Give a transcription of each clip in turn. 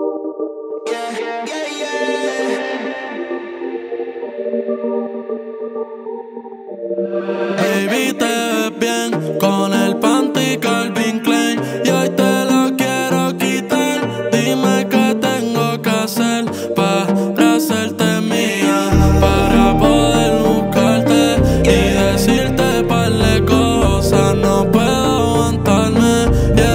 Baby, te ves bien con el panty Calvin Klein y hoy te lo quiero quitar. Dime qué tengo que hacer para hacerte mía, para poder buscarte y decirte par de cosas. No puedo aguantarme,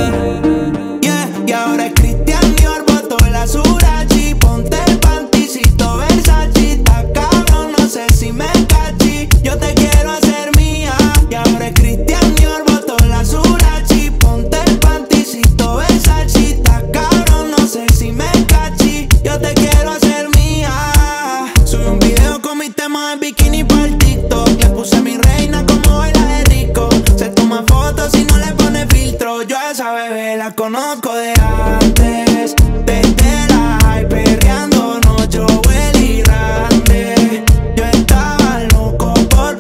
Y ahora es Christian Dior, botó la Surachi. Ponte el panticito Versace, está cabrón, no sé si me cachi. Yo te quiero hacer mía. Y ahora es Christian Dior, botó la Surachi. Ponte el panticito Versace, está cabrón, no sé si me cachi. Yo te quiero hacer mía. Subí un video con mis temas en bikini para el TikTok. Le puse mi reina como baila de rico. Se toma fotos y no le pone filtro. Yo a esa bebé la conozco de antes, desde la high perreando noche Willy Randy. Yo estaba loco por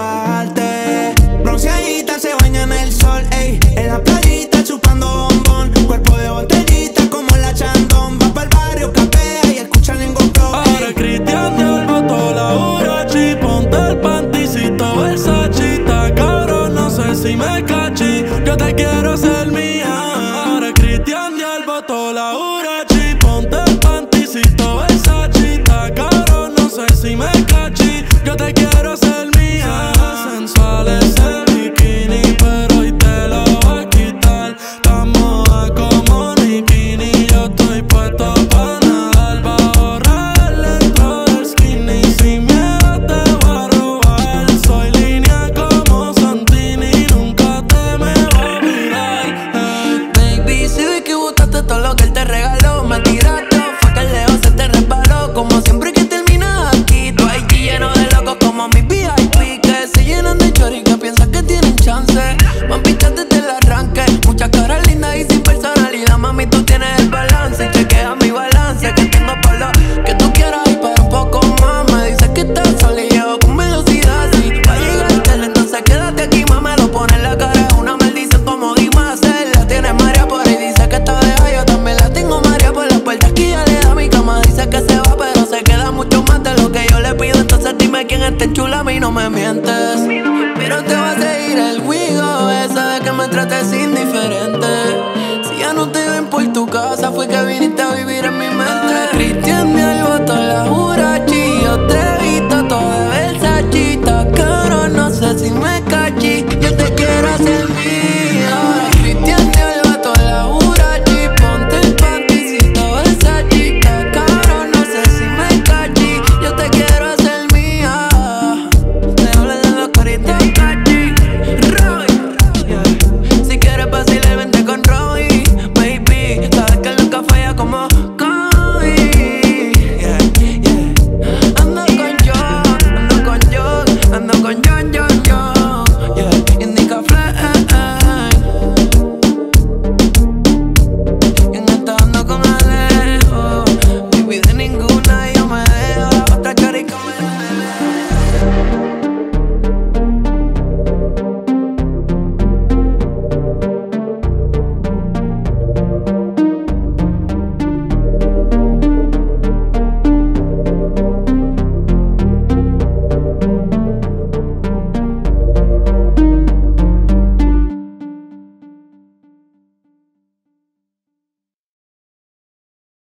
probarte. Bronceadita se baña en el sol, ey. En la playita chupando bombón. Cuerpo de botellita como la Chandon. Va pa'l barrio, capea y escucha Lingo Pro. ahora Christian Dior botó la Urachi. Ponte el panticito Versace, está cabrón, no sé si me cachi. Yo te quiero hacer mía. Ahora Christian Dior botó la Urachi. Ponte el panticito Versace, está cabrón, no sé si me cachi. Yo te quiero hacer mía. Sensual ese bikini, pero hoy te lo voy a quitar. Tan moda como Nikini, yo estoy puesto pa' nadar. Va a borrar dentro del skinny, sin miedo te voy a robar. Soy línea como Santini, nunca te me voy a olvidar. Baby, si vi que botaste todo lo que él te regaló, me tiraste, fue que el leo se te resbaló. Como siempre que terminas aquí, tu IG lleno de locos como mi VIP, que se llenan de chori que piensan que tienen chance. Mampitas desde el arranque, muchas caras lindas y sin personalidad. Mami, tú tienes el balance y chequea mi balance, que tengo por lo que tú quieras y para un poco más. Me dices que estás sola y llevo con velocidad, sí, va a llegar tele, entonces quédate aquí, mamá. Lo pone en la cara, es una maldición como Dimas. La tiene María por ahí, dice que está de yo también la tengo María por las puertas que ya le da mi cama. Dice que se va, pero se queda mucho más de lo que yo le pido. Entonces dime quién es tan chula, a mí no me mientes. Pero te va a seguir el Wigo, esa de que me trates indiferente. Si ya no te ven por tu casa, fue que viniste a vivir en mi mente. Christian Dior botó la Urachi, yo te he visto todo de Versace, está caro, no sé si me cachi. Yo te quiero hacer